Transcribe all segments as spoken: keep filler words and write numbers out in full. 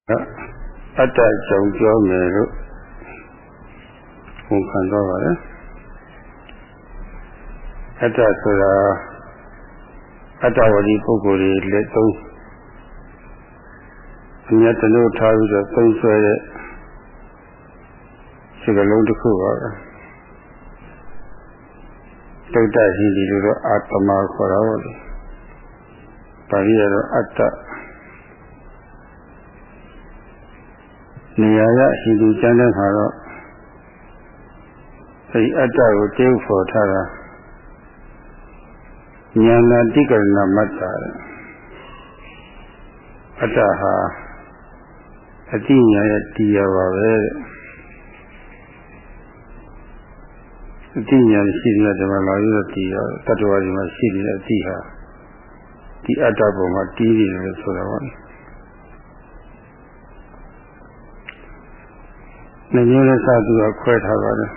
အတ္တကြောင့်ပြောမယ်လို့ဝန်ခံတော့ပါလေအတ္တဆိုတာအတ္တဝတိပုဂ္ဂိုလ်တွေလက်သုံးအမြတ်တလို့ထားပြီးတော့သုံးဆွဲတဲ့စကားလုံးတစ်ခုပါပဲတုတ်တရှိဒီလိုတော့အာတမခေါ်တာပေါ့လေပါဠိရတော့အတ္တနေရာရရှိသူကျမ်းတဲ့ခါတော့အဲဒီအတ္တကိုတည်ဖို့ထားတာဉာဏတိကရဏမတ္တာအတ္တဟာအတိညာရဲ့တရားပါပဲအတိညာရှိတဲ့ဓမ္မလာရတဲ့တရားတတ္တဝါတွေမှာရှိနေတဲ့အတိဟာဒီအတ္တပုံမှာတီးနေတယ်ဆိုတာပါနှမျိုးနဲ့စသူကခွဲထားပါတယ်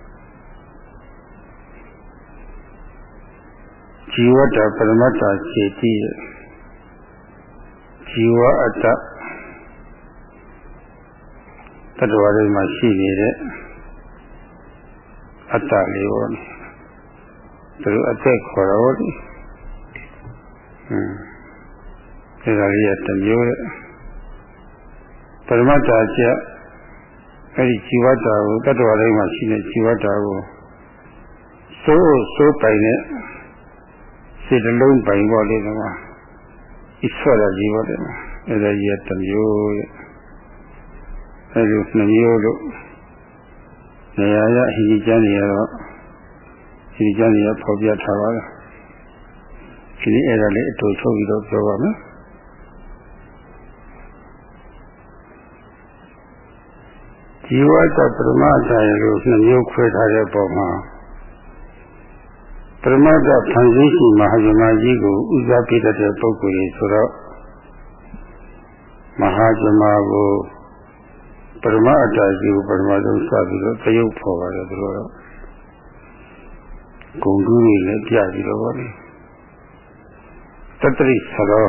ဇီဝတ္တပရမတ္တစေတိဇီဝအတ္တတတ္တဝါတွေမှာရှိနေတဲ့အတ္တလေးပေါ့သူတို့အသက်ခေါ်တော့ဒီဟွန်းအဲဒါလေးကတစ်မျိုးတဲ့ပရမတ္တကျအဲဒီဇီဝတ္တကိုတတ္တဝါတွေမှာရှိတဲ့ဇီဝတ္တကိုစိုးစိုးပိုင်တဲ့စိတ်နှလုံးပိုင်ပေါ်လေးကဣဆွရကြီးပေါ်တယ်အဲဒါကြီးကတစ်မျိုးတဲ့အဲဒီနှစ်မျိုးလို့နေရာရဟိကျမ်းတွေကတော့ဟိကျမ်းတွေဖော်ပြထားပါလားဒီနေ့အဲ့ဒါလေးအတူချုပ်ပြီးတော့ပြောပါမယ်ဇီဝတ္တပရမတ္တလို့နှစ်မျိုးခွဲထားတဲ့ပုံမှာပရမတ္တဖန်ဆင်းရှိမဟာဇမကြီးကိုဥစားပြတတ်တဲ့ပုဂ္ဂိုလ်ကြီးဆိုတော့မဟာဇမကိုပရမအတ္တကြီးကိုပရမဆုံးစပြီးတော့သရုပ်ဖော်ပါတယ်သူတို့တော့ဂုံတူးတွေလည်းပြပြီးတော့ဗောလေတတ္တိဆရော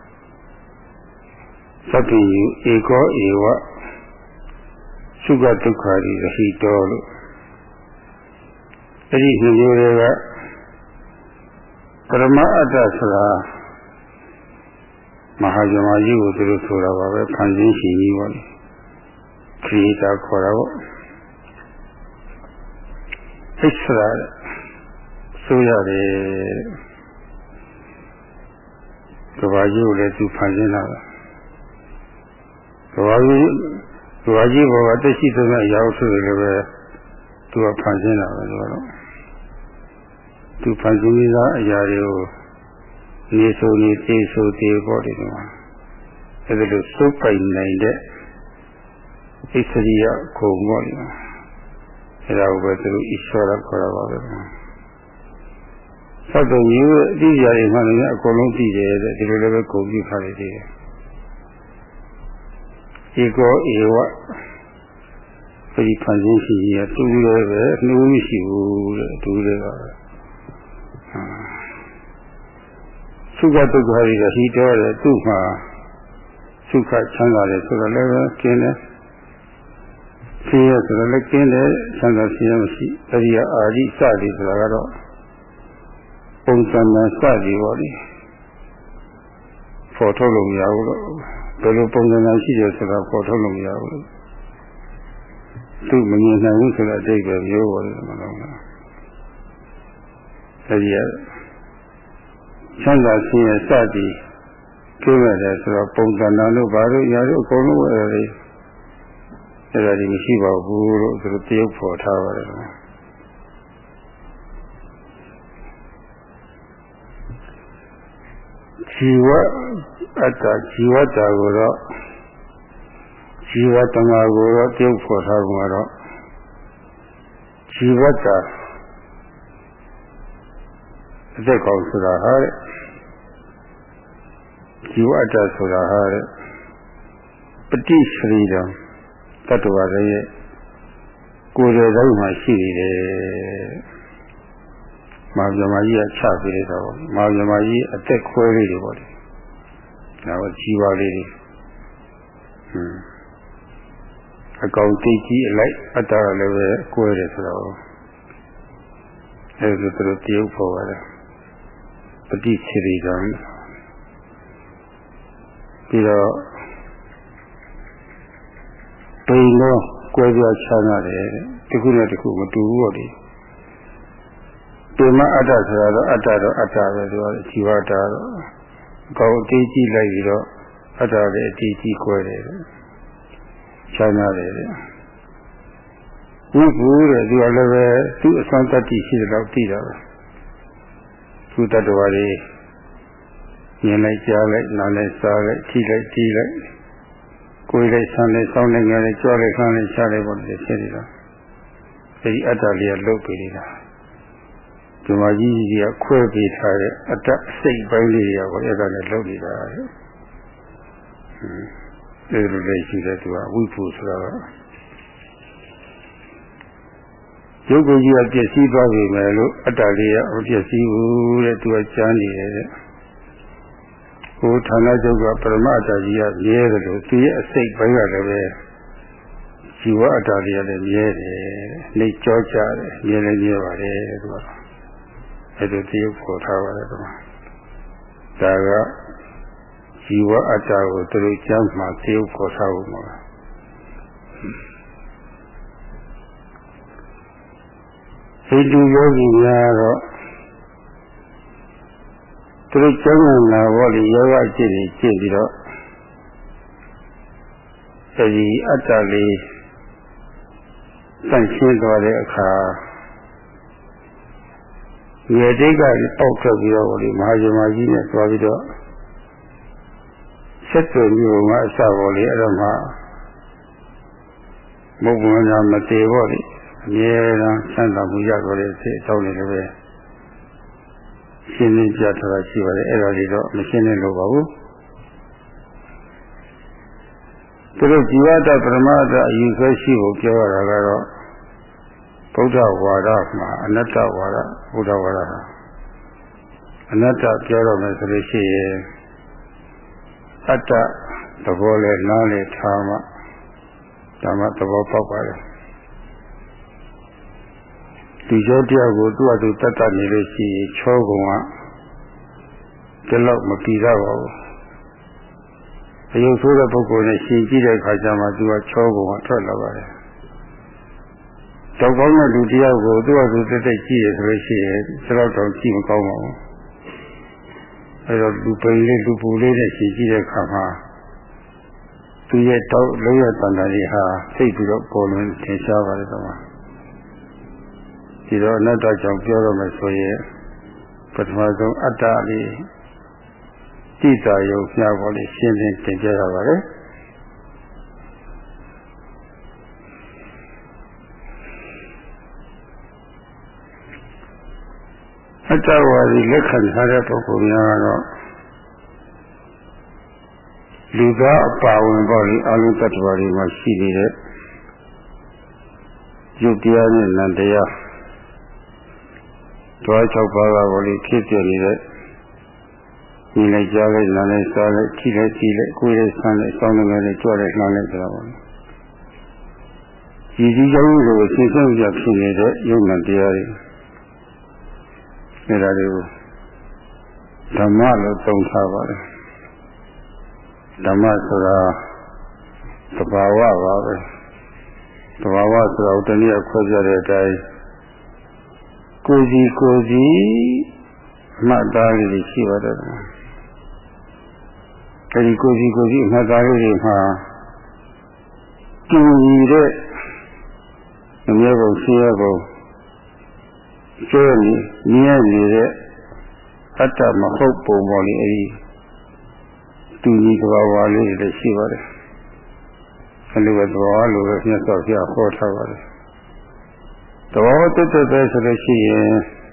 သတ္တိဧကောဧဝသုခဒုက္ခရိဟိတောလို့အဲ့ဒီနှစ်မျိုးတွေကပရမအတ္တဆိုတာမဟာဇမကြီးကိုသူတို့ဆိုတာပါပဲဖန်ဆင်းရှင်ကြီးပေါ့လေခရီးတာခေါ်တာပေါ့ဣစ္ဆရာဆိုရတယ်ကဘာကြီးကိုလည်းသူဖန်ဆင်းလာတာကဘာကြီးကဘာကြီးဘောကတက်ရှိတဲ့အရာဆိုတယ်လည်းပဲသူကဖန်ဆင်းလာတယ်ဆိုတော့သူဖန်ဆင်းပြီးသားအရာတွေကိုနေဆိုနေသိဆိုသိပေါ်တယ်ကွာအဲ့ဒါလို့စိုးပိုင်နိုင်တဲ့ဣစ္ဆရိယခုံပေါ်တယ်အဲ့ဒါကိုပဲသူဣစ္ဆရခေါ်တာပါပဲသောက်တော်ကြီးအတိအကျတွေမှလည်းအကုန်လုံးသိတယ်တဲ့ဒီလိုလည်းပဲကုန်ပြထားလိုက်သေးတယ်ဧကောဧဝဒီဖန်ဆင်းရှိရတူလည်းပဲနှိုးမရှိဘူးတဲ့တူလည်းပါသုခဒုက္ခတွေကဟိတော်တယ်သူ့မှာသုခချမ်းသာတယ်ဆိုတော့လည်းကျင်းတယ်ဆင်းရဲဆိုတော့လည်းကျင်းတယ်ချမ်းသာဆင်းရဲမရှိအဲဒီအာရိစသည်ဆိုတာကတော့ပုံစံနဲ့စသည်ပေါ့လေပေါ်ထုတ်လို့မရဘူးလို့ဘယ်လိုပုံစံနဲ့ရှိတယ်ဆိုတာပေါ်ထုတ်လို့မရဘူးသူမမြင်နိုင်ဘူးဆိုတဲ့အတိတ်ပဲမျိုးပေါ်တယ်မဟုတ်လားအဲဒီကချမ်းသာဆင်းရဲစသည်ကျိုးရတယ်ဆိုတော့ပုံစံနာလို့ဘာလို့ရာလို့အကုန်လုံးအဲ့ဒါလေးအဲ့ဒါကြီးမရှိပါဘူးလို့သူတို့တရုပ်ဖော်ထားပါတယ်ဇီဝအတ္တဇီဝတ္တကိုတော့ဇီဝတ္တမှာကိုတော့တရုပ်ဖော်ထားမှာတော့ဇီဝတ္တအသက်ကောင်ဆိုတာဟာတဲ့ဇီဝအတ္တဆိုတာဟာတဲ့ပฏิစရိတံတတ္တဝါတွေရဲ့ကိုယ်တော်တိုင်းမှာရှိနေတယ်မဟာဗြဟ္မာကြီးကချပေးလိုက်တာပေါ့မဟာဗြဟ္မာကြီးအသက်ခွဲလေးတွေပေါ့လေဒါကဇီဝလေးတွေအကောင်တိတ်ကြီးအလိုက်အတ္တလည်းပဲကွဲတယ်ဆိုတော့အဲဒီသူတို့တရုပ်ပေါ်ပါတယ်ပฏิချေရီကံပြီးတော့ဘိန်းတော့ကွဲပြားခြားနာတယ်တခုနဲ့တခုမတူဘူးလေဒီမှာအတ္တဆိုတာတော့အတ္တတော့အတ္တပဲဆိုတော့ဇီဝတ္တတော့အကောင်အတိတ်ကြီးလိုက်ပြီးတော့အတ္တလည်းအတိတ်ကြီးကွဲတယ်ခြားနာတယ်ဝိပုတဲ့သူကလည်းပဲသူ့အစွမ်းတတ္တိရှိတယ်လို့သိတာပဲသူတတ္တဝါတွေမြင်လိုက်ကြားလိုက်နားလိုက်စားလိုက်ထိလိုက်တီးလိုက်ကိုယ်လိုက်ဆန်းလိုက်စောင်းလိုက်ငါလိုက်ကြွလိုက်ခန်းလိုက်ရှားလိုက်ပေါ့လေဖြစ်နေတာအဲဒီအတ္တလေးကလုတ်ပြီးနေတာဒီမှာကြီးကြီးကခွဲပေးထားတဲ့အတ္တစိတ်ပိုင်းလေးတွေကပေါ့အဲ့ဒါနဲ့လုတ်နေတာဟွန်းအဲဒီလိုလေးရှိတဲ့သူကဝိပုဆိုတာကရုပ်ကိုယ်ကြီးကပြည့်စည်သွားပြီမယ်လို့အတ္တလေးကမပြည့်စည်ဘူးတဲ့သူကကြမ်းနေတယ်တဲ့ဟိုဌာနချုပ်ကပရမအတ္တကြီးကမြဲတယ်လို့သူရဲ့အစိတ်ပိုင်းကလည်းပဲဇီဝအတ္တလေးကလည်းမြဲတယ်နှိတ်ကြောကြတယ်မြဲလည်းမြဲပါတယ်သူကအဲ့ဒါတရုပ်ပေါ်ထားပါတယ်ကွာဒါကဇီဝအတ္တကိုသူတို့ကျမ်းမှာတရုပ်ပေါ်ထားဖို့မှာဟိတုယောဂီများတော့သူတို့ကျမ်းလာဘောလေယောဂအကျင့်ကြီးကျင့်ပြီးတော့အဲဒီအတ္တလေးတန့်ရှင်းသွားတဲ့အခါငယ်တိတ်ကပေါက်ထွက်ပြီးတော့ဘောလေမဟာဇမကြီးနဲ့သွားပြီးတော့ဆက်သွယ်မျိုးကအစဘောလေအဲ့တော့မှမုတ်ဝင်လာမသေးဘောလေအမြဲတမ်းဆန္ဒမှုရတော်တဲ့စိတ်အကြောင်းတွေလည်းပဲရှင်းလင်းပြထားတာရှိပါတယ်အဲ့ဒါတွေတော့မရှင်းနေလို့ပါဘူးသူတို့ဇီဝတ္တပရမတ္တအယူဆွဲရှိဖို့ပြောရတာကတော့ဗုဒ္ဓဝါဒမှာအနတ္တဝါဒဗုဒ္ဓဝါဒဟာအနတ္တပြောတော့မယ်ဆိုလို့ရှိရင်အတ္တသဘောလဲနားလေထားမှဒါမှသဘောပေါက်ပါတယ်ဒီကြောတရားကိုသူ့အတူတတ်တတ်နေလို့ရှိရင်ချောကုန်ကဒီလောက်မပြီးတော့ပါဘူးအယုံဆိုးတဲ့ပုဂ္ဂိုလ်နဲ့ရှင်ကြည့်တဲ့အခါကျမှသူကချောကုန်ကထွက်လာပါတယ်တောက်ကောင်းတဲ့လူတရားကိုသူ့အတူတက်တက်ကြည့်ရဆိုလို့ရှိရင်ဒီလောက်တော့ကြည့်မကောင်းပါဘူးအဲတော့လူပိန်လေးလူပူလေးနဲ့ရှင်ကြည့်တဲ့အခါမှာသူရဲ့တောက်လုံးရတန်တာတွေဟာသိပြီးတော့ပေါ်လွင်ထင်ရှားပါတယ်တော့ဒီတော့အနတ္တကြောင့်ပြောရမယ်ဆိုရင်ပထမဆုံးအတ္တလေးတိတာယုံပြပေါ်လေးရှင်းလင်းတင်ပြရပါတယ်အတ္တဝါဒီလက်ခံထားတဲ့ပုဂ္ဂိုလ်များကတော့လူသားအပါဝင်ပေါ်လေးအလုံးတ attva တွေမှာရှိနေတဲ့ယုတ်တရားနဲ့နံတရားတွား၆ပါးကဘောလေးဖြစ်ပြနေတဲ့ဒီလိုက်ကြားလိုက်နားလိုက်စားလိုက်ထိလိုက်ကြည့်လိုက်ကိုယ်လိုက်ဆန်းလိုက်စောင်းလိုက်လိုက်ကြွလိုက်နှောင်းလိုက်ကြတာပေါ့ဒီဒီကြောင့်လို့ရှင်းဆုံးပြဖြစ်နေတဲ့ယုတ်နံတရားတွေအဲ့ဒါတွေကိုဓမ္မလို့သုံးထားပါတယ်ဓမ္မဆိုတာသဘာဝပါပဲသဘာဝဆိုတာတနည်းခွဲပြတဲ့အတိုင်းကိုယ်စီကိုယ်စီမှတ်သားလေးရှိပါတယ်အဲဒီကိုယ်စီကိုယ်စီမှတ်သားလေးတွေမှာကျူရည်တဲ့အမြဲပုံရှိရပုံကျိုးနေမြဲနေတဲ့အတ္တမဟုတ်ပုံပေါ်လေအဲဒီတူညီသဘာဝလေးတွေရှိပါတယ်အဲလိုပဲသဘာဝလိုပဲမြတ်စွာဘုရားဟောထားပါတယ်သဘာဝတတ်တဲ့ဆိုလို့ရှိရင်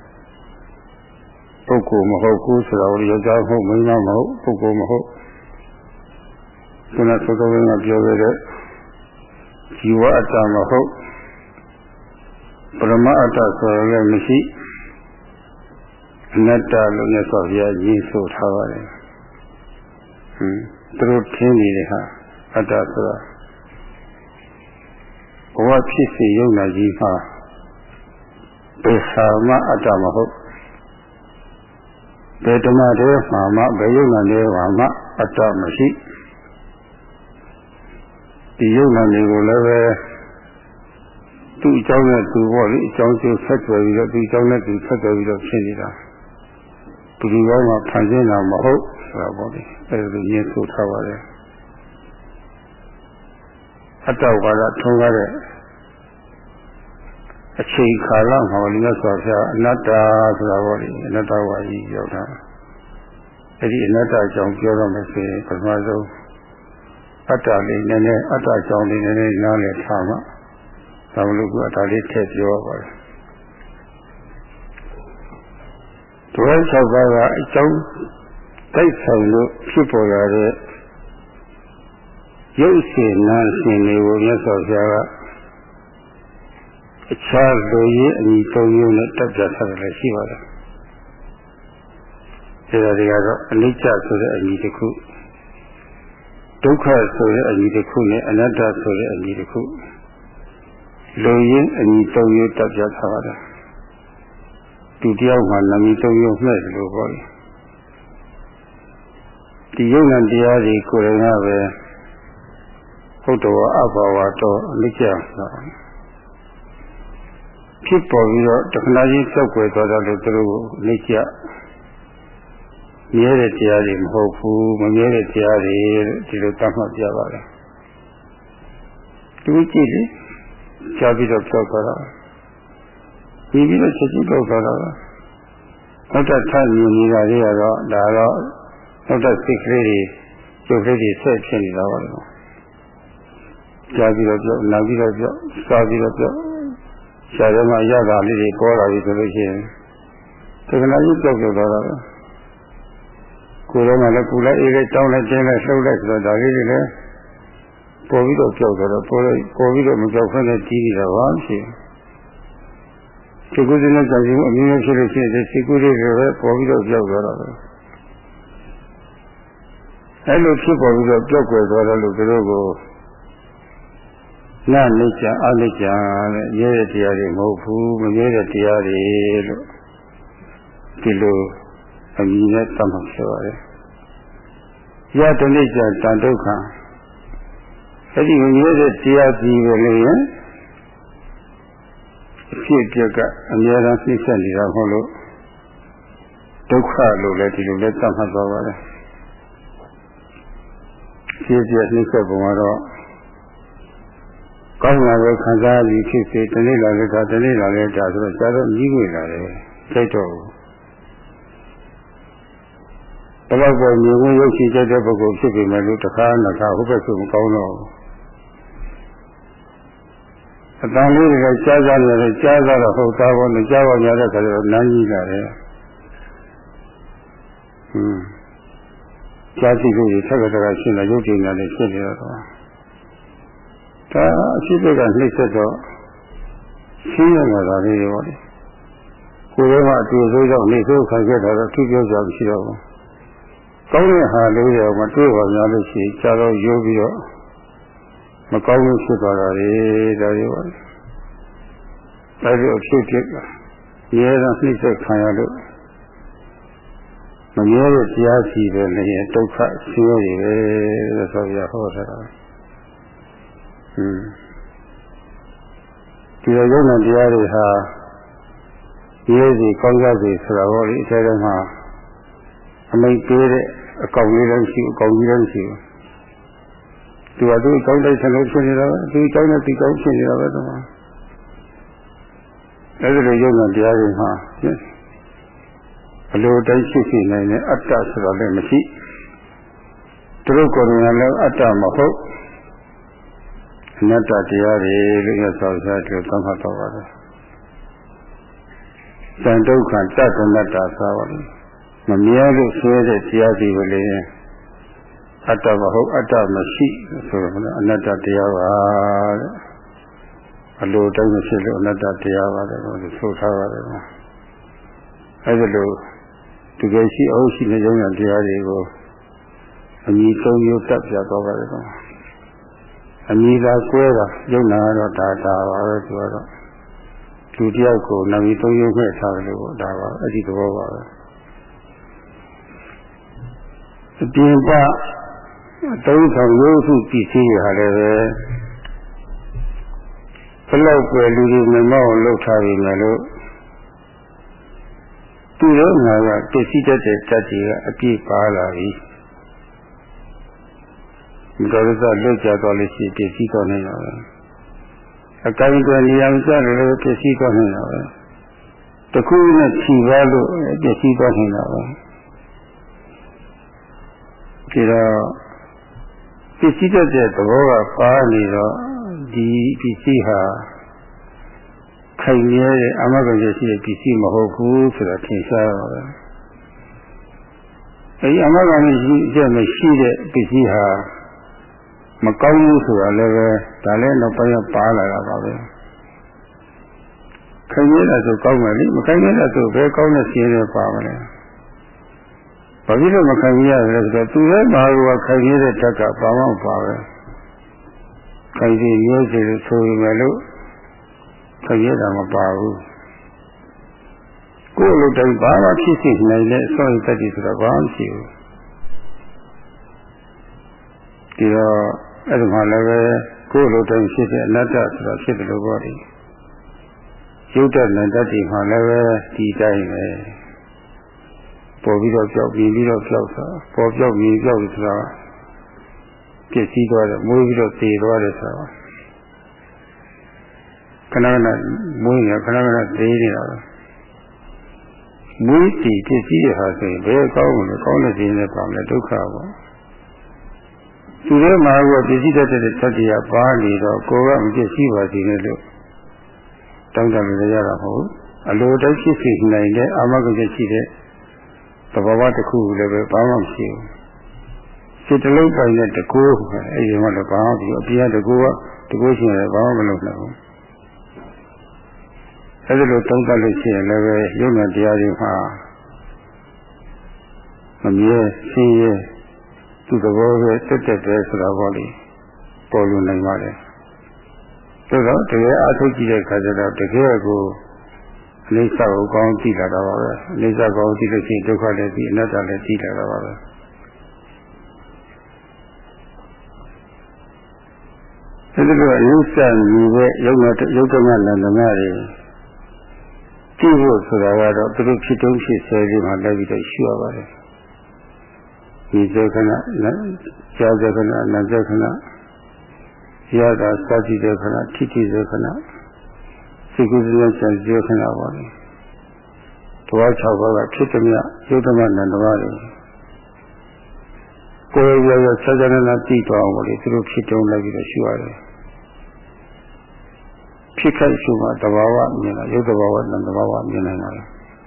ပုဂ္ဂိုလ်မဟုတ်ဘူးဆိုတော့ယောက်ျားမဟုတ်မိန်းမမဟုတ်ပုဂ္ဂိုလ်မဟုတ်ခုနသုတ္တဝိကပြောခဲ့တဲ့ဇီဝအတ္တမဟုတ်ပရမအတ္တဆိုရလည်းမရှိအနတ္တလို့မြတ်စွာဘုရားကြီးဆိုထားပါတယ်ဟွန်းသူတို့ထင်းနေတဲ့ဟာအတ္တဆိုတာဘဝဖြစ်စီယုံနာကြီးမှာဘယ်ဟာမှအတ္တမဟုတ်ဘယ်ဓမ္မတွေမှာမှဘယ်ယုံနာတွေမှာအတ္တမရှိဒီယုံနာတွေကိုလည်းပဲသူ့အကြောင်းနဲ့သူပေါ့လေအကြောင်းကျိုးဆက်သွယ်ပြီးတော့ဒီအကြောင်းနဲ့သူဆက်သွယ်ပြီးတော့ဖြစ်နေတာဒီလိုကောင်းမှဖန်ဆင်းတာမဟုတ်ဆိုတာပေါ့လေအဲဒီလိုညင်းဆိုထားပါတယ်အတ္တဝါဒထုံးကားတဲ့အချိန်ခါလမှာလည်းမြတ်စွာဘုရားအနတ္တဆိုတာပေါ့လေအနတ္တဝါကြီးရောက်တာအဲဒီအနတ္တအကြောင်းပြောတော့မယ်ဆိုရင်ပထမဆုံးအတ္တလေးနည်းနည်းအတ္တအကြောင်းလေးနည်းနည်းနားလည်ထားမှဒါမလို့ကအတ္တလေးထည့်ပြောရပါတယ်တွဲ၆ပါးကအကြောင်းတိုက်ဆိုင်လို့ဖြစ်ပေါ်လာတဲ့ရုပ်ရှင်နာရှင်တွေကိုမြတ်စွာဘုရားကအခြားလူကြီးအညီသုံးမျိုးနဲ့တက်ပြထားတယ်လည်းရှိပါတယ်။ဒါတွေကတော့အနိစ္စဆိုတဲ့အညီတစ်ခုဒုက္ခဆိုတဲ့အညီတစ်ခုနဲ့အနတ္တဆိုတဲ့အညီတစ်ခုလူကြီးအညီသုံးမျိုးတက်ပြထားပါတယ်။ဒီတယောက်မှနာမည်သုံးမျိုးမှဲ့တယ်လို့ပြောတယ်။ဒီယုံနာတရားတွေကိုယ်တိုင်ကပဲဟုတ်တော်အဘဝတော်အနိစ္စဆိုတာဖြစ်ပေါ်ပြီးတော့တခဏချင်းဖြုတ်ွယ်သွားတယ်လို့သူတို့အနိစ္စမြဲတဲ့တရားတွေမဟုတ်ဘူးမမြဲတဲ့တရားတွေဒီလိုသတ်မှတ်ပြပါတယ်သူကြည့်လေကြားပြီးတော့ဖြုတ်သွားတာဒီပြီးတော့ချက်ချင်းဖြုတ်သွားတာနောက်တစ်ထပ်မြင်နေတာတွေကတော့ဒါတော့နောက်တစ်စိတ်ကလေးတွေကျုပ်ကလေးတွေဆက်ဖြစ်နေတာပါလို့ကြားပြီးတော့ပြောနာပြီးတော့ပြောစားပြီးတော့ပြောရှားရမှရတာလေးတွေပေါ်လာပြီဆိုလို့ရှိရင်သက္ကနာကြီးကြောက်ကြောက်သွားတာပဲကိုယ်တော့မှလည်းကိုယ်လည်းအေးလေးတောင်းလိုက်တင်းလိုက်လှုပ်လိုက်ဆိုတော့ဒါလေးတွေလည်းပေါ်ပြီးတော့ကြောက်သွားတော့ပေါ်ပေါ်ပြီးတော့မကြောက်ခွင့်နဲ့ကြီးနေတာပါရှိဒီကုသနဲ့ကြောက်ရင်အမျိုးမျိုးဖြစ်လို့ရှိရင်ဒီကုသတွေပဲပေါ်ပြီးတော့ကြောက်သွားတာပဲအဲလိုဖြစ်ပေါ်ပြီးတော့ကြောက်ွယ်သွားတယ်လို့သူတို့ကိုနာနိစ္စအနိစ္စတဲ့ရဲတဲ့တရားတွေမဟုတ်ဘူးမရဲတဲ့တရားတွေလို့ဒီလိုအမည်နဲ့သတ်မှတ်ပြောရတယ်။ယတနိစ္စတန်ဒုက္ခအဲ့ဒီမရဲတဲ့တရားကြီးပဲလေအဖြစ်အပျက်ကအများအားနှိမ့်ဆက်နေတာမဟုတ်လို့ဒုက္ခလို့လည်းဒီလိုလည်းသတ်မှတ်သွားပါတယ်။ဖြစ်ပြနှိမ့်ဆက်ပုံကတော့ကောင်းလာပဲခံစားပြီးဖြစ်စေတနေ့လာလည်းဒါတနေ့လာလည်းဒါဆိုတော့ကြာတော့ကြီးဝင်လာတယ်စိတ်တော့ဘယ်တော့ပေါ်မြင်ဝင်ရုပ်ရှိတဲ့ပုဂ္ဂိုလ်ဖြစ်ပေမဲ့လို့တခါနှစ်ခါဟုတ်ပဲဆိုမကောင်းတော့အတန်လေးတွေကကြားကြတယ်ကြားကြတော့ဟုတ်သားဘောနဲ့ကြားပါများတဲ့ခါကျတော့နန်းကြီးလာတယ်ဟွန်းကြားကြည့်လို့ထက်ကတကရှင်းလာရုပ်တည်နေတယ်ဖြစ်နေတော့ဒါအရှိဘက်ကနှိမ့်ဆက်တော့ရှင်းရတာလေးတွေပေါ့လေကိုယ်တော့အတူဆိုးကြောင့်နေဆိုးခံခဲ့တာတော့သူပြောကြမရှိတော့ဘူးကောင်းတဲ့ဟာလေးတွေမတွေ့ပါများလို့ရှိရင်ကြာတော့ရိုးပြီးတော့မကောင်းဘူးဖြစ်သွားတာလေဒါတွေပေါ့ဒါတွေအဖြစ်ဖြစ်ရဲတော့နှိမ့်ဆက်ခံရလို့မမြဲတဲ့တရားရှိတယ်လည်းဒုက္ခဆင်းရဲတွေပဲဆိုပြီးဟောထားတာဟွန်းဒီရုံနဲ့တရားတွေဟာရေးစီကောင်းကြစီဆိုတာဟောဒီအထဲထဲမှာအမိတ်ပေးတဲ့အကောင်လေးလည်းရှိအကောင်ကြီးလည်းရှိသူကသူ့ကောင်းတဲ့ဆလုံးဖြစ်နေတာပဲသူကောင်းတဲ့ဒီကောင်းဖြစ်နေတာပဲတော့အဲဒီလိုရုံနဲ့တရားတွေမှာအလိုတိုင်းရှိရှိနိုင်တဲ့အတ္တဆိုတာလည်းမရှိသူတို့ကိုယ်တိုင်လည်းအတ္တမဟုတ်အနတ္တတရားတွေလို့ရသော်ဆိုသူသတ်မှတ်တော့ပါတယ်။တန်ဒုက္ခတတ္တနတ္တဆိုပါလိမ့်မမြဲလို့ဆွဲတဲ့တရားစီကိုလေအတ္တမဟုတ်အတ္တမရှိဆိုတော့အနတ္တတရားပါတဲ့အလိုတိုင်းမရှိလို့အနတ္တတရားပါတဲ့လို့ဆိုထားပါတယ်။အဲဒီလိုတကယ်ရှိအောင်ရှိနေကြတဲ့တရားတွေကိုအညီဆုံးမျိုးတက်ပြသွားပါတယ်ကွာ။အမိသာကွဲတာယုံနာတော့ဒါဒါပါပဲဆိုတော့လူတယောက်ကိုနာမည်သုံးရုံနဲ့ထားတယ်လို့ဒါပါအဲ့ဒီသဘောပါပဲအပြင်ပသုံးဆောင်ရုပ်စုပစ္စည်းဟာလည်းပဲဘလောက်ပဲလူတွေမမောက်လှုပ်ထားပြီမယ်လို့သူရောငါကပစ္စည်းတတ်တဲ့တတ်ကြီးကအပြည့်ပါလာပြီမတော်တဆလွတ်ကြတော့လို့ရှိပစ္စည်းတော့နေတာပဲအကိုင်းတွေနေရာကျတယ်လို့ပစ္စည်းတော့နေတာပဲတခုနဲ့ခြိပါလို့ပစ္စည်းတော့နေတာပဲဒီတော့ပစ္စည်းတတ်တဲ့သဘောကပါနေတော့ဒီပစ္စည်းဟာခိုင်မြဲတဲ့အမဂ္ဂရရှိတဲ့ပစ္စည်းမဟုတ်ဘူးဆိုတာထင်ရှားပါပဲအဲဒီအမဂ္ဂရရှိတဲ့မရှိတဲ့ပစ္စည်းဟာမကောင်းဘူးဆိုတာလည်းပဲဒါလည်းတော့ပြန်ပါလာတာပါပဲခိုင်မြဲတာဆိုကောင်းမယ်လေမခိုင်မြဲတာဆိုဘယ်ကောင်းတဲ့စီးရဲပါမလဲဘာဖြစ်လို့မခိုင်မြဲရလဲဆိုတော့သူလည်းဘာလို့ခိုင်မြဲတဲ့ဓာတ်ကဘာမှမပါပဲခိုင်ပြီးရိုးစီလို့ဆိုရင်လည်းခိုင်မြဲတာမပါဘူးကိုယ်လိုတိုင်းဘာမှဖြစ်စီနိုင်တဲ့အစွမ်းတတ်တယ်ဆိုတော့ဘာမှမရှိဘူးဒီတော့အဲ့ဒီမှာလည်းပဲကိုယ်လိုတိုင်းဖြစ်တဲ့အနတ္တဆိုတာဖြစ်တယ်လို့ပြောတယ်ရုပ်တဏ္ဍတ္တိမှာလည်းပဲဒီတိုင်းပဲပေါ်ပြီးတော့ကြောက်ပြီးပြီးတော့ကြောက်တာပေါ်ပြောက်ပြီးကြောက်ဆိုတာပြည့်စည်သွားတယ်မွေးပြီးတော့သေသွားတယ်ဆိုတာခဏခဏမွေးရခဏခဏသေနေတာပဲမွေးတည်ပြည့်စည်ရဟာဆိုရင်ဘယ်ကောင်းမလဲကောင်းတဲ့ခြင်းနဲ့ပါမယ်ဒုက္ခပေါ့သူထဲမှာကပြည့်စည်တတ်တဲ့သတ္တရားပါနေတော့ကိုယ်ကမပြည့်စည်ပါစေနဲ့လို့တောင်းတလို့ရတာမဟုတ်အလိုတိုင်းဖြစ်စေနိုင်တဲ့အာမဂ္ဂရရှိတဲ့သဘောဝတစ်ခုလည်းပဲဘာမှမရှိဘူးစိတ်တလုံးပိုင်တဲ့တကူအဲ့ဒီမှာလည်းဘာမှဒီအပြည့်တကူကတကူရှိရင်ဘာမှမလုပ်နိုင်ဘူးအဲ့ဒီလိုသုံးသပ်လို့ရှိရင်လည်းပဲယုံနာတရားတွေမှာမမြဲရှင်းရဲသူ့သဘောပဲတက်တက်ပဲဆိုတာပေါ့လေပေါ်လွင်နိုင်ပါတယ်ဆိုတော့တကယ်အထုတ်ကြည့်တဲ့အခါကျတော့တကယ်ကိုအိဋ္ဌကိုကောင်းကြည့်လာတာပါပဲအိဋ္ဌကောင်းကြည့်လို့ရှိရင်ဒုက္ခလည်းကြည့်အနတ္တလည်းကြည့်လာတာပါပဲအဲဒီလိုအယုစံကြီးတဲ့ယုံနာယုတ်တမနန္ဒမတွေကြည့်ဖို့ဆိုတာကတော့သူတို့ဖြစ်တုံးဖြစ်ဆဲဒီမှာလည်းပြီးတော့ရှိရပါတယ်ဒီစေခဏကြာစေခဏနာစေခဏရတာစသည်စေခဏထိထိစေခဏစိတ်ကူးစရာစံစေခဏပါလေဘဝ၆ပါးကဖြစ်သည်မြယုတ်တမနန္ဒမတွေကိုယ်ရောရောဆက်ကြနေတာတည်သွားအောင်လေသူတို့ဖြစ်တုံးလိုက်ပြီးတော့ရှိရတယ်ဖြစ်ခိုက်ရှိမှတဘာဝမြင်လာရုပ်တဘာဝနဲ့တဘာဝမြင်နိုင်ပါလေ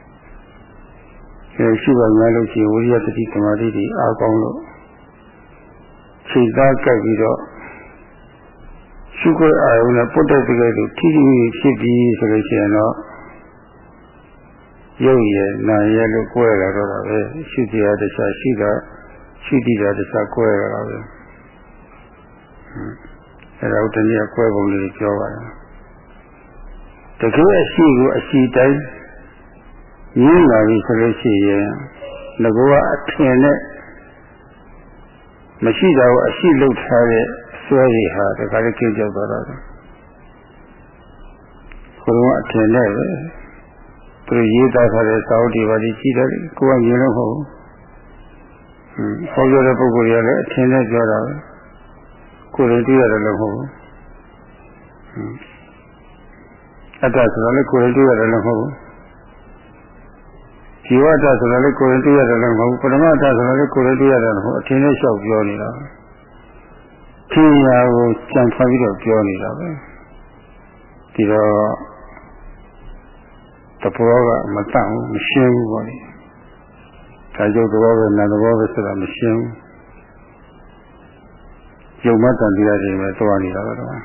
အဲရှိပါများလို့ရှိရင်ဝိရိယတတိသမာဓိတွေအားကောင်းလို့ချိန်သားကြိုက်ပြီးတော့ရှုခွင့်အာရုံနဲ့ပုတ်တဲ့တကယ်လို့ထိထိဖြစ်ပြီးဆိုလို့ရှိရင်တော့ရုပ်ရည်နာရည်လို့ကိုယ်ရတာတော့ပဲရှိတရားတခြားရှိတာရှိတည်တာတခြားကိုယ်ရတာပဲအဲဒါဥတ္တနိယကိုယ်ပုံလေးပြောပါတယ်တကယ်အရှိကိုအရှိတိုင်းရင်းလာပြီဆိုလို့ရှိရင်ငါကအထင်နဲ့မရှိတာကိုအရှိလုပ်ထားတဲ့ဆွဲရဟာတခါလေးကျကြောက်သွားတာကိုယ်ကအထင်နဲ့ပဲသူရေးသားထားတဲ့စာအုပ်တွေပါလိရှိတယ်ကိုယ်ကမြင်လို့မဟုတ်ဘူးဟောပြောတဲ့ပုဂ္ဂိုလ်တွေကလည်းအထင်နဲ့ပြောတာပဲကိုယ်ရင်တွေ့ရတယ်လို့မဟုတ်ဘူးအတ္တဆိုတာလည်းကိုယ်ရင်တွေ့ရတယ်လို့မဟုတ်ဘူးဇီဝတ္တဆိုတာလည်းကိုယ်ရင်တွေ့ရတယ်လို့မဟုတ်ဘူးပရမတ္တဆိုတာလည်းကိုယ်ရင်တွေ့ရတယ်လို့မဟုတ်အထင်နဲ့လျှောက်ပြောနေတာထင်ရာကိုကြံဖန်ပြီးတော့ပြောနေတာပဲဒီတော့တဘောကမတတ်ဘူးမရှင်းဘူးပေါ့လေဒါကြောင့်သဘောပဲနာသဘောပဲဆိုတာမရှင်းဘူးယုံမတန်တရားတွေပဲတွားနေတာပဲတော့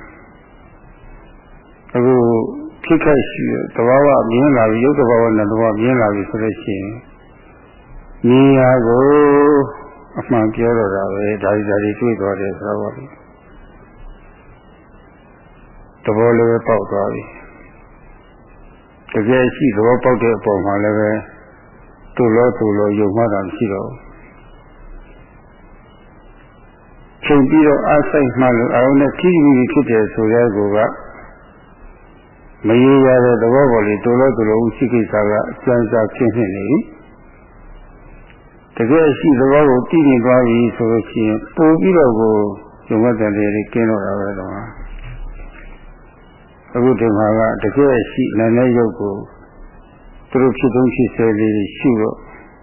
အခုဖြစ်ခဲ့ရှိသဘာဝမြင်လာပြီယုတ်သဘာဝနဲ့သဘာဝမြင်လာပြီဆိုလို့ရှိရင်ဉာဏ်ကိုအမှန်ပြောတော့တာပဲဒါဒီဒါဒီတွေ့သွားတယ်ဆိုတော့သဘောလည်းပဲပေါက်သွားပြီတကယ်ရှိသဘောပေါက်တဲ့အပေါ်မှာလည်းပဲသူ့လောသူ့လောယုံမှတာမရှိတော့ချိန်ပြီးတော့အားစိတ်မှလို့အရုံးနဲ့ကြည့်ပြီးဖြစ်တယ်ဆိုတဲ့ကောကမရေရတဲ့သဘောပေါ်လေးသူ့လောသူ့လောဥရှိကိစ္စကအကျဉ်းစားဖြစ်နေနေပြီတကယ်ရှိသဘောကိုတည်နေသွားပြီဆိုလို့ရှိရင်ပို့ပြီးတော့ကိုယုံမှတ်တယ်လေးကျင်းတော့တာပဲတော့အခုဒီမှာကတကယ်ရှိနာနဲ့ရုပ်ကိုသူတို့ဖြစ်သုံးဖြစ်ဆဲလေးရှိတော့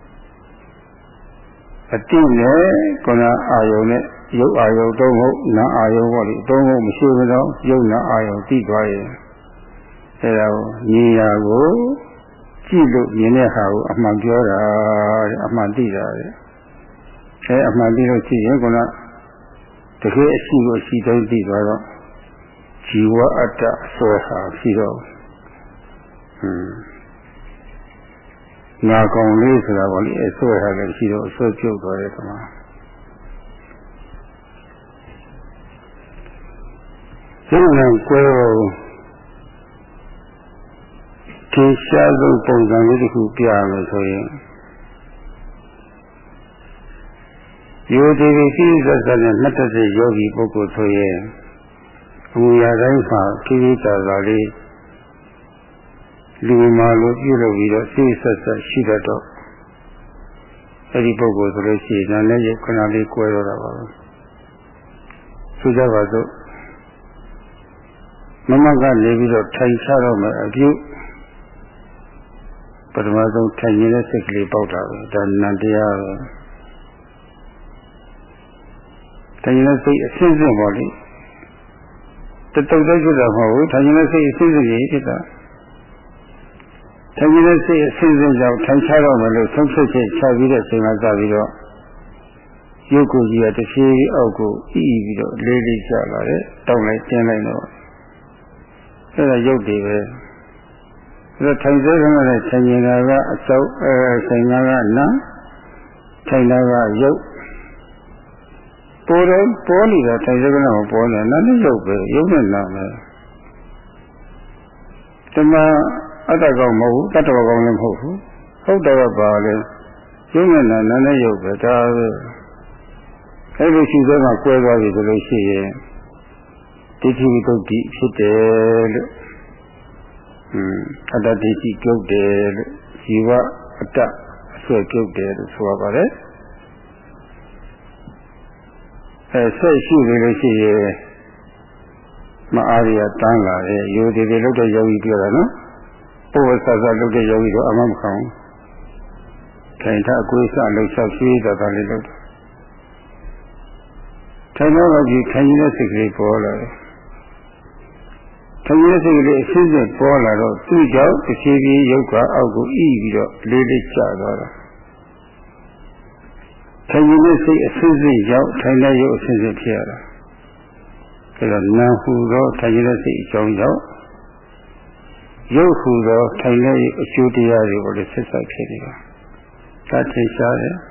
အတိနဲ့ကနာအာယုံနဲ့ရုပ်အာယုံတော့မဟုတ်နာအာယုံပေါ့လေတော့မဟုတ်မရှိဘူးတော့ရုပ်နာအာယုံသိသွားရင်အဲဒါကိုညီရာကိုကြည့်လို့မြင်တဲ့ဟာကိုအမှန်ပြောတာတဲ့အမှန်သိတာတဲ့အဲအမှန်သိလို့ရှိရင်ကတကယ်အရှိကိုရှိတိုင်းသိသွားတော့ဇီဝအတ္တဆွဲဟာရှိတော့ဟွန်းငါကောင်လေးဆိုတာပေါ့လေအဆွဲဟာလည်းရှိတော့အဆွဲပြုတ်သွားတယ်ကွာဒီလိုကွဲတော့ဒီရှားဆုံးပုံစံလေးတစ်ခုပြရမယ်ဆိုရင်ယောဂီတွေရှိစက်စက်နဲ့နှစ်သက်တဲ့ယောဂီပုဂ္ဂိုလ်ဆိုရင်အမူအရာတိုင်းမှာကိလေသာသာလေးလူမာလိုပြုလုပ်ပြီးတော့စိတ်ဆက်ဆက်ရှိတတ်တော့အဲ့ဒီပုဂ္ဂိုလ်ဆိုလို့ရှိရင်လည်းရုပ်ခဏလေးကွဲတော့တာပါပဲဆိုကြပါစို့မမကနေပြီးတော့ထိုင်ချတော့မယ်အပြုပထမဆုံးထိုင်နေတဲ့စိတ်ကလေးပေါက်တာပဲဒါနန္တရားပဲထိုင်နေတဲ့စိတ်အစစ်စစ်ပေါ့လေတတုတ်တိုက်ဖြစ်တာမဟုတ်ဘူးထိုင်နေတဲ့စိတ်အစစ်စစ်ကြီးဖြစ်တာထိုင်နေတဲ့စိတ်အစစ်စစ်ကြောင့်ထိုင်ချတော့မယ်လို့ဆုံးဖြတ်ချက်ချပြီးတဲ့ချိန်မှာစပြီးတော့ရုပ်ကိုကြီးကတစ်ဖြည်းအောက်ကိုဤပြီးတော့လေးလေးကျလာတယ်တောင်းလိုက်တင်းလိုက်တော့အဲ့ဒါရုပ်တွေပဲအဲ့ထိုင်စေကလည်းထိုင်နေတာကအစောက်အဲထိုင်တာကနာထိုင်တာကရုပ်ပေါ်တယ်ပေါ်နေတာထိုင်စေကလည်းမပေါ်နဲ့နာနဲ့ရုပ်ပဲရုပ်နဲ့နာမယ်တမအတ္တကောင်မဟုတ်ဘူးတတ္တဝကောင်လည်းမဟုတ်ဘူးဟုတ်တယ်ပါလေရုပ်နဲ့နာနာနဲ့ရုပ်ပဲဒါပဲအဲ့လိုရှိသေးမှကွဲသွားပြီဆိုလို့ရှိရင်ဒိဋ္ဌိဝိတုဒ္ဓိဖြစ်တယ်လို့အတ္တဒိဋ္ဌိပြုတ်တယ်လို့ဇီဝအတ္တအဆွဲပြုတ်တယ်လို့ဆိုရပါတယ်အဲဆက်ရှိနေလို့ရှိရင်မအားရတန်းလာတယ်ယောဒီတွေလောက်တဲ့ယောဂီပြောတာနော်ပုဗ္ဗဆာဆာလောက်တဲ့ယောဂီတော့အမှမခံဘူးထိုင်ထအကွေးစလောက်ဆောက်ရှိတာဒါလေးလောက်ထိုင်တော့ကြည့်ထိုင်နေတဲ့စိတ်ကလေးပေါ်လာတယ်ထိုင်နေတဲ့စိတ်ကလေးအစစ်စစ်ပေါ်လာတော့သူ့ကြောင့်တစ်ဖြည်းဖြည်းရုပ်ကအောက်ကိုဣပြီးတော့လေးလေးကျသွားတာထိုင်နေတဲ့စိတ်အစစ်စစ်ကြောင့်ထိုင်တဲ့ရုပ်အစစ်စစ်ဖြစ်ရတာအဲဒါနာဟုသောထိုင်နေတဲ့စိတ်အကြောင်းကြောင့်ရုပ်ဟုသောထိုင်တဲ့အကျိုးတရားတွေကိုလည်းဆက်ဆက်ဖြစ်နေတာဒါထင်ရှားတယ်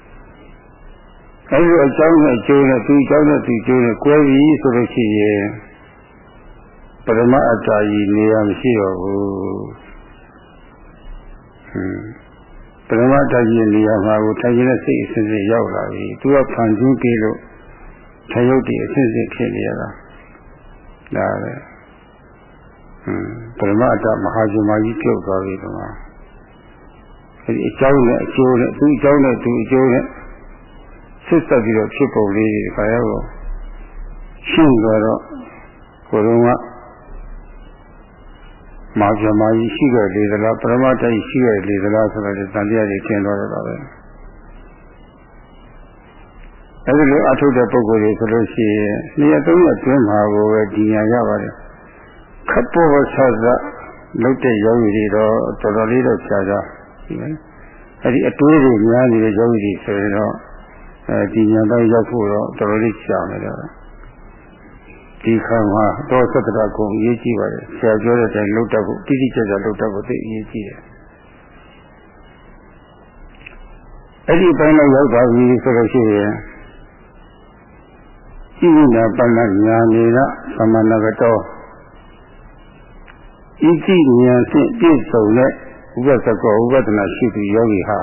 အဲဒီအကြောင်းနဲ့အကျိုးနဲ့သူအကြောင်းနဲ့သူအကျိုးနဲ့ကွဲပြီးဆိုလို့ရှိရင်ပရမအတ္တကြီးနေရာမရှိတော့ဘူးဟွန်းပရမတ္တကြီးနေရာမှာကိုထိုင်နေတဲ့စိတ်အစစ်စစ်ရောက်လာပြီသူကဖန်ဆင်းပြီးလို့ထိုင်ရုပ်တည်အစစ်စစ်ဖြစ်နေရတာဒါပဲဟွန်းပရမတ္တမဟာဇမကြီးပြုတ်သွားပြီဒီမှာအဲဒီအကြောင်းနဲ့အကျိုးနဲ့သူအကြောင်းနဲ့သူအကျိုးနဲ့ဆက်ဆက်ပြီးတော့ဖြစ်ပုံလေးတွေခါရောက်ရှင်းသွားတော့ကိုယ်တော်ကမာဇမကြီးရှိခဲ့လေသလားပရမတ္တကြီးရှိခဲ့လေသလားဆိုတော့တန်တရားတွေကျင်းတော့တာပဲအဲဒီလိုအထုတ်တဲ့ပုဂ္ဂိုလ်တွေဆိုလို့ရှိရင်နှစ်ရက်သုံးရက်တွင်းမှာကိုပဲဒီညာရပါတယ်ခပ်ပေါ်ဆဆလုတ်တဲ့ယောဂီတွေတော့တော်တော်လေးတော့ကြာကြာရှိတယ်အဲဒီအတွေးတွေများနေတဲ့ယောဂီတွေဆိုရင်တော့အဲဒီညာတော့ရောက်ဖို့တော့တော်တော်လေးကြာနေတော့ဒီခါမှာတော့သတ္တရကိုအရေးကြီးပါတယ်ဆရာပြောတဲ့အတိုင်းလှုပ်တတ်ဖို့တိတိကျကျလှုပ်တတ်ဖို့သိအရေးကြီးတယ်အဲ့ဒီပိုင်းတော့ရောက်သွားပြီဆိုလို့ရှိရင်ဣမိနာပဏ္ဏညာနေကသမဏဂတောဤတိဉာဏ်ဖြင့်ပြည့်စုံတဲ့ဥပသကောဥပဒနာရှိသူယောဂီဟာ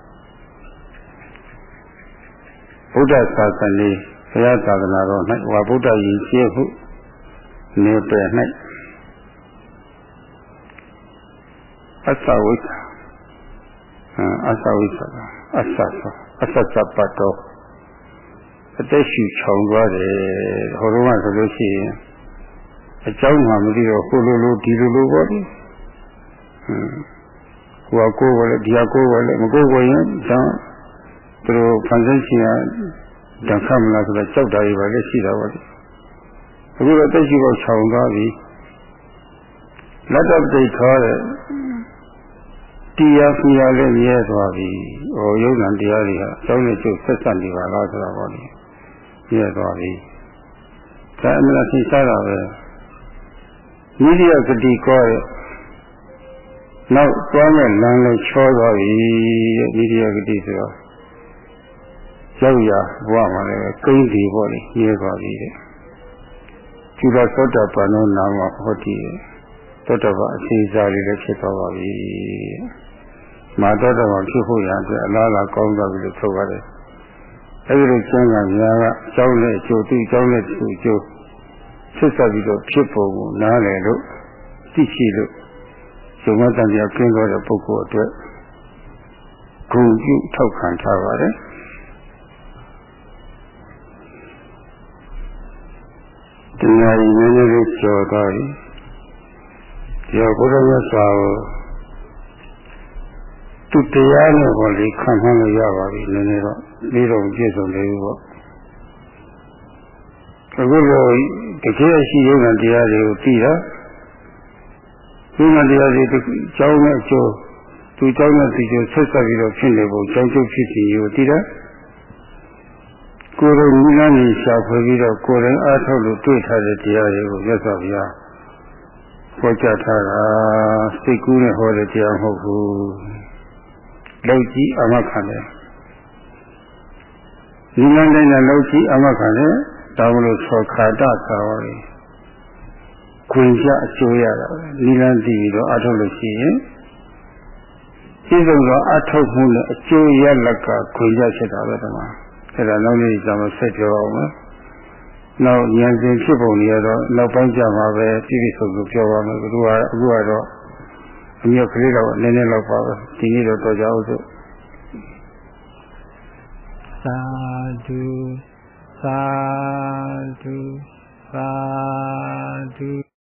ဘုရားသာသနာဘုရားသာသနာတော်၌ဝါဗုဒ္ဓယဉ်ကျေးမှုနေပယ်၌အသဝိသအသဝိသအသသောအသသပတောအသက်ရှူချောင်သွားတယ်ဟိုတော့ကဆိုလို့ရှိရင်အเจ้าမှမသိတော့ကိုလိုလိုဒီလိုလိုပေါ့ဒီဟိုကကိုယ်ပဲဒီကကိုယ်ပဲမကိုယ်ကိုရင်တော့သူတို့ဖန်ဆင်းရှင်ကတန်ခတ်မလားဆိုတော့ကြောက်တာတွေပါလေရှိတာပေါ့ဒီအခုတော့တက်ရှိဖို့ခြောင်သွားပြီလက်တော့တိတ်ခေါ်တဲ့တရားဖီရလည်းမြဲသွားပြီဟိုယုံနာတရားတွေဟာကျောင်းနဲ့ကျုပ်ဆက်ဆက်နေပါလားဆိုတာပေါ့ဒီမြဲသွားပြီဒါအမှန်သိစားတာပဲဝိရိယဂတိကောတဲ့နောက်သွားမဲ့လမ်းလည်းချောသွားပြီဝိရိယဂတိဆိုတော့ရောက်ရဘဝမှာလည်းကိန်းဒီပေါ့လေမြဲသွားပြီတဲ့ကျူလာသောတာပန်သောနာမဟောတိသောတာပန်အစီအစာလေးလည်းဖြစ်သွားပါပြီမာသောတာပန်ဖြစ်ဖို့ရအတွက်အလားအလာကောင်းသွားပြီလို့ဆိုပါတယ်အဲဒီလိုကျမ်းဂန်များကကျောင်းနဲ့အကျိုးသူ့ကျောင်းနဲ့သူ့အကျိုးဆက်ဆက်ပြီးတော့ဖြစ်ပုံကိုနားလည်လို့သိရှိလို့ဇုံမတန်ပြကင်းသွားတဲ့ပုဂ္ဂိုလ်အတွက်ဂုဏ်ပြုထောက်ခံထားပါတယ်တရားရည်နည်းနည်းလေးကျော်သွားပြီဒီတော့ဘုရားမြတ်စွာကိုသူတရားနဲ့ပေါ်လေခံမှန်းလို့ရပါပြီနည်းနည်းတော့ပြီးတော့ပြည့်စုံတယ်ပေါ့အခုလိုတကယ်ရှိရုံနဲ့တရားတွေကိုသိတာဒီမှာတရားတွေကျောင်းနဲ့အကျိုးသူကျောင်းနဲ့ဒီကျိုးဆက်ဆက်ပြီးတော့ဖြစ်နေဖို့ကျောင်းကျုပ်ဖြစ်စီကိုသိတာကိုယ်တော်ညီလာနေရှာဖွေပြီးတော့ကိုယ်တိုင်အားထုတ်လို့တွေ့ထားတဲ့တရားတွေကိုမြတ်စွာဘုရားဟောကြားထားတာစိတ်ကူးနဲ့ဟောတဲ့တရားမဟုတ်ဘူးလောက်ကြီးအမခံတယ်ညီလာတိုင်းကလောက်ကြီးအမခံတယ်ဒါမလို့သောခါတသာဝရီခွင့်ရအကျိုးရတာနိလန်းတည်ပြီးတော့အထုတ်လို့ရှိရင်ဒီလိုတော့အထုတ်မှုနဲ့အကျိုးရလက်ကခွင့်ရဖြစ်တာပဲတမအဲ့ဒါနောက်နေ့ကျမှဆက်ပြောအောင်မယ်နောက်ဉာဏ်ရှင်ဖြစ်ပုံတွေကတော့နောက်ပိုင်းကျမှပဲပြည့်ပြည့်စုံစုံပြောပါမယ်ဘုရားအခုကတော့အမြတ်ကလေးတော့နည်းနည်းတော့ပါပဲဒီနေ့တော့တော်ကြအောင်စို့သာဓုသာဓုသာဓု